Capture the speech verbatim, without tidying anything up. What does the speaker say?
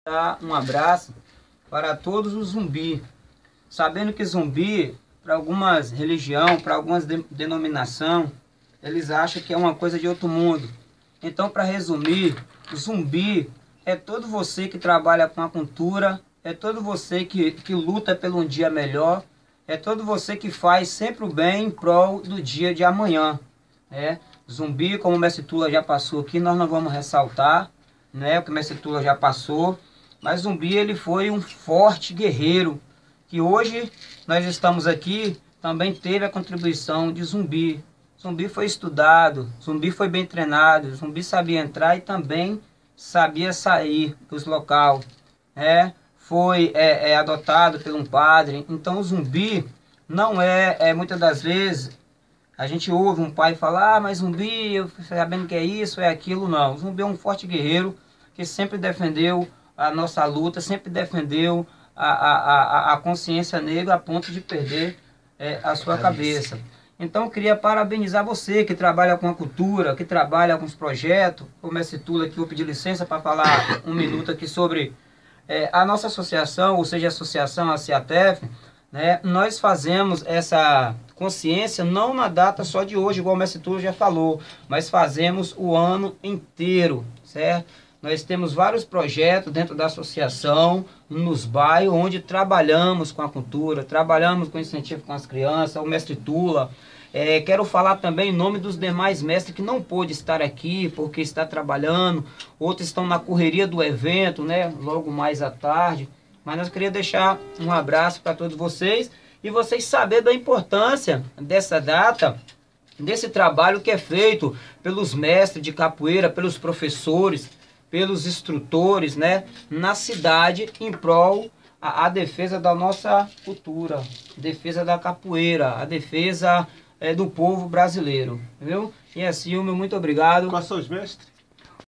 Um abraço para todos os zumbi, sabendo que zumbi, para algumas religiões, para algumas de, denominação, eles acham que é uma coisa de outro mundo. Então, para resumir, zumbi é todo você que trabalha com a cultura, é todo você que, que luta pelo um dia melhor, é todo você que faz sempre o bem em prol do dia de amanhã. Né? Zumbi, como o mestre Tula já passou aqui, nós não vamos ressaltar, né, o que o mestre Tula já passou, mas Zumbi ele foi um forte guerreiro, que hoje nós estamos aqui, também teve a contribuição de Zumbi. Zumbi foi estudado, Zumbi foi bem treinado, Zumbi sabia entrar e também sabia sair dos locais. É, foi é, é, adotado por um padre. Então o Zumbi não é, é, muitas das vezes, a gente ouve um pai falar, ah, mas Zumbi, eu sabendo que é isso, é aquilo, não. O Zumbi é um forte guerreiro que sempre defendeu a nossa luta, sempre defendeu a, a, a, a consciência negra a ponto de perder é, a sua cabeça. Então eu queria parabenizar você que trabalha com a cultura, que trabalha com os projetos. O mestre Tula aqui, vou pedir licença para falar um minuto aqui sobre é, a nossa associação, ou seja, a associação A C A T E F, né? Nós fazemos essa consciência não na data só de hoje, igual o mestre Tula já falou, mas fazemos o ano inteiro, certo? Nós temos vários projetos dentro da associação, nos bairros, onde trabalhamos com a cultura, trabalhamos com incentivo com as crianças, o mestre Tula. É, quero falar também em nome dos demais mestres que não pôde estar aqui porque está trabalhando, outros estão na correria do evento, né, logo mais à tarde. Mas nós queríamos deixar um abraço para todos vocês e vocês saberem da importância dessa data, desse trabalho que é feito pelos mestres de capoeira, pelos professores, pelos instrutores, né, na cidade em prol a, a defesa da nossa cultura, defesa da capoeira, a defesa é, do povo brasileiro, viu? E assim, o meu muito obrigado. Quais são os mestres?